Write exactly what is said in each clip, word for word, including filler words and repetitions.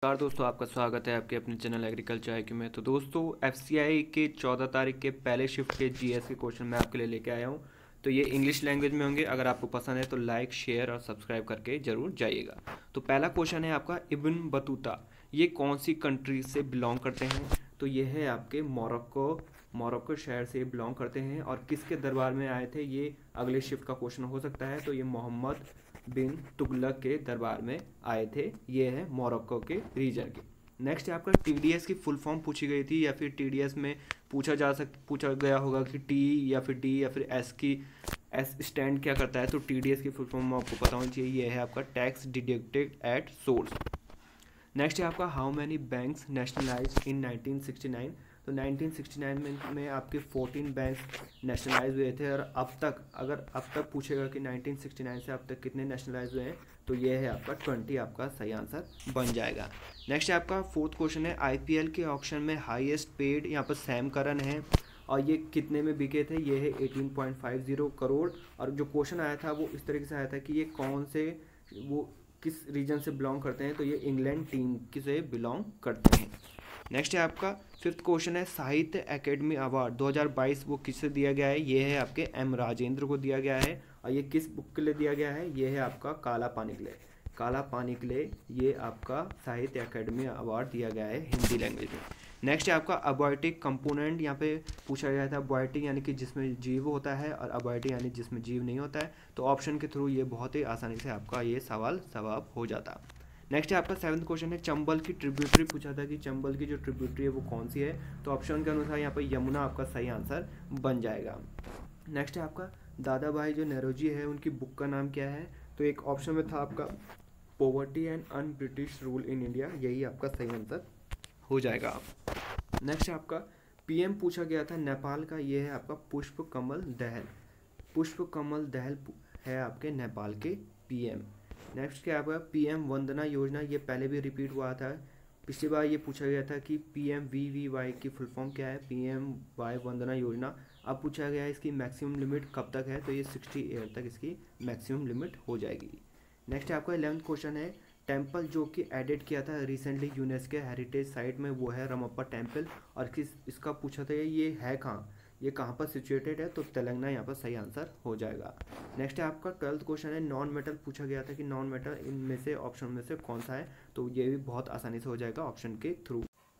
नमस्कार दोस्तों, आपका स्वागत है आपके अपने चैनल एग्रीकल्चर आईक्यू में। तो दोस्तों, एफसीआई के चौदह तारीख के पहले शिफ्ट के जीएस के क्वेश्चन मैं आपके लिए लेके आया हूँ। तो ये इंग्लिश लैंग्वेज में होंगे। अगर आपको पसंद है तो लाइक शेयर और सब्सक्राइब करके ज़रूर जाइएगा। तो पहला क्वेश्चन है आपका, इब्न बतूता ये कौन सी कंट्री से बिलोंग करते हैं? तो ये है आपके मोरक्को मोरक्को शहर से बिलोंग करते हैं। और किसके दरबार में आए थे, ये अगले शिफ्ट का क्वेश्चन हो सकता है। तो ये मोहम्मद बिन तुगलक के दरबार में आए थे। ये है मोरक्को के रीजन के। नेक्स्ट है आपका, टीडीएस की फुल फॉर्म पूछी गई थी, या फिर टीडीएस में पूछा जा सक पूछा गया होगा कि टी या फिर डी या फिर एस की एस स्टैंड क्या करता है। तो टीडीएस की फुल फॉर्म आपको पता होनी चाहिए। ये है आपका tax deducted at source. Next है आपका, how many banks nationalise in nineteen sixty nine. तो नाइनटीन सिक्सटी नाइन में, में आपके फोर्टीन बैंक्स नेशनलाइज हुए थे। और अब तक अगर अब तक पूछेगा कि नाइनटीन सिक्सटी नाइन से अब तक कितने नेशनलाइज हुए हैं, तो ये है आपका ट्वेंटी, आपका सही आंसर बन जाएगा। नेक्स्ट है आपका फोर्थ क्वेश्चन है, आईपीएल के ऑक्शन में हाईएस्ट पेड यहाँ पर सैम करन है और ये कितने में बिके थे? ये है eighteen point five zero crore. और जो क्वेश्चन आया था वो इस तरीके से आया था कि ये कौन से वो किस रीजन से बिलोंग करते हैं। तो ये इंग्लैंड टीम से बिलोंग करते हैं। नेक्स्ट है आपका फिफ्थ क्वेश्चन है, साहित्य एकेडमी अवार्ड दो हज़ार बाईस वो किससे दिया गया है? ये है आपके एम राजेंद्र को दिया गया है। और ये किस बुक के लिए दिया गया है? ये है आपका काला पानी के लिए काला पानी के लिए ये आपका साहित्य एकेडमी अवार्ड दिया गया है हिंदी लैंग्वेज में। नेक्स्ट है आपका, अबायोटिक कंपोनेंट यहाँ पे पूछा गया था। अबायोटिक यानी कि जिसमें जीव होता है, और अबायोटिक यानी जिसमें जीव नहीं होता है। तो ऑप्शन के थ्रू ये बहुत ही आसानी से आपका ये सवाल जवाब हो जाता। नेक्स्ट है आपका सेवन्थ क्वेश्चन है, चंबल की ट्रिब्यूटरी पूछा था कि चंबल की जो ट्रिब्यूटरी है वो कौन सी है। तो ऑप्शन के अनुसार यहाँ पर यमुना आपका सही आंसर बन जाएगा। नेक्स्ट है आपका, दादा भाई जो नेरोजी है उनकी बुक का नाम क्या है? तो एक ऑप्शन में था आपका poverty and un British rule in India, यही आपका सही आंसर हो जाएगा। नेक्स्ट है आपका, पीएम पूछा गया था नेपाल का, ये है आपका पुष्प कमल दहल। पुष्प कमल दहल है आपके नेपाल के पीएम। नेक्स्ट क्या आपका, पीएम वंदना योजना, ये पहले भी रिपीट हुआ था। पिछली बार ये पूछा गया था कि पीएम वी वी वाई की फुल फॉर्म क्या है? PM Y Vandana Yojana. अब पूछा गया है इसकी मैक्सिमम लिमिट कब तक है? तो ये सिक्सटी ईयर तक इसकी मैक्सिमम लिमिट हो जाएगी। नेक्स्ट आपका इलेवंथ क्वेश्चन है, टेम्पल जो कि एडिट किया था रिसेंटली यूनेस्को हेरिटेज साइट में, वो है रमप्पा टेम्पल। और किस इसका पूछा था ये है कहाँ, ये कहाँ पर सिचुएटेड है? तो तेलंगाना यहाँ पर सही आंसर हो जाएगा। नेक्स्ट है आपका ट्वेल्थ क्वेश्चन है, नॉन मेटल पूछा गया था कि नॉन मेटल इनमें से ऑप्शन में से कौन सा है? तो ये भी बहुत आसानी से हो जाएगा ऑप्शन के थ्रू।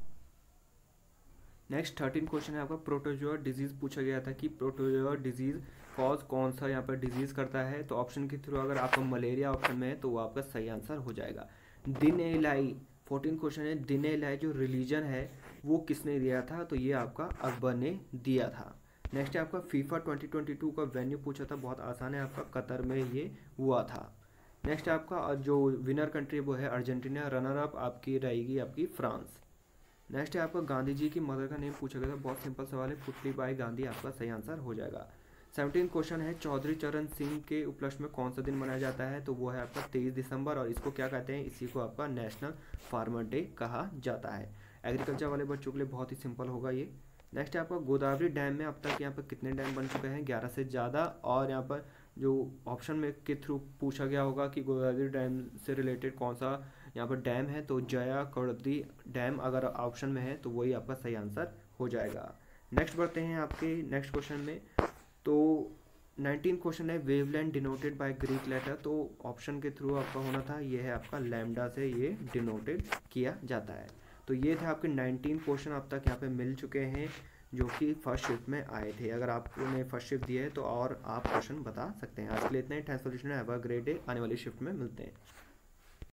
नेक्स्ट थर्टीन क्वेश्चन है आपका, प्रोटोजोआ डिजीज पूछा गया था कि प्रोटोजोआ डिजीज कॉज कौन सा यहाँ पर डिजीज करता है? तो ऑप्शन के थ्रू अगर आपका मलेरिया ऑप्शन में है तो वो आपका सही आंसर हो जाएगा। दिन एलाई फोर्टीन क्वेश्चन है, दिन एलाई जो रिलीजन है वो किसने दिया था? तो ये आपका अकबर ने दिया था। नेक्स्ट है आपका, फीफा ट्वेंटी ट्वेंटी टू का वेन्यू पूछा था, बहुत आसान है आपका, कतर में ये हुआ था। नेक्स्ट आपका जो विनर कंट्री वो है अर्जेंटीना, रनर अप आपकी रहेगी आपकी फ्रांस। नेक्स्ट है आपका, गांधी जी की मदर का नेम पूछा गया था, बहुत सिंपल सवाल है, पुतलीबाई गांधी आपका सही आंसर हो जाएगा। सेवनटीन क्वेश्चन है, चौधरी चरण सिंह के उपलक्ष्य में कौन सा दिन मनाया जाता है? तो वो है आपका तेईस दिसंबर। और इसको क्या कहते हैं? इसी को आपका नेशनल फार्मर डे कहा जाता है। एग्रीकल्चर वाले बच्चों के लिए बहुत ही सिंपल होगा ये। नेक्स्ट है आपका, गोदावरी डैम में अब तक यहाँ पर कितने डैम बन चुके हैं? ग्यारह से ज़्यादा। और यहाँ पर जो ऑप्शन में के थ्रू पूछा गया होगा कि गोदावरी डैम से रिलेटेड कौन सा यहाँ पर डैम है, तो जया कड़दी डैम अगर ऑप्शन में है तो वही आपका सही आंसर हो जाएगा। नेक्स्ट बढ़ते हैं आपके नेक्स्ट क्वेश्चन में। तो नाइनटीन क्वेश्चन है, wavelength denoted by Greek letter. तो ऑप्शन के थ्रू आपका होना था, ये है आपका लैम्डा से ये डिनोटेड किया जाता है। तो ये थे आपके नाइनटीन क्वेश्चन अब तक यहाँ पे मिल चुके हैं जो कि फर्स्ट शिफ्ट में आए थे। अगर आपने फर्स्ट शिफ्ट दिए है तो और आप क्वेश्चन बता सकते हैं। आज के लिए इतना ही। Thanks for listening, have a great day. आने वाली शिफ्ट में मिलते हैं।